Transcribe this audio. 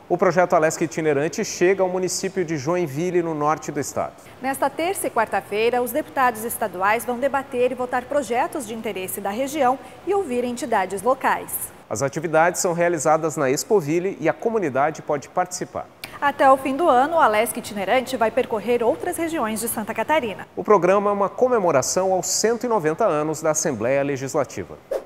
O projeto Alesc Itinerante chega ao município de Joinville, no norte do estado. Nesta terça e quarta-feira, os deputados estaduais vão debater e votar projetos de interesse da região e ouvir entidades locais. As atividades são realizadas na Expoville e a comunidade pode participar. Até o fim do ano, o Alesc Itinerante vai percorrer outras regiões de Santa Catarina. O programa é uma comemoração aos 190 anos da Assembleia Legislativa.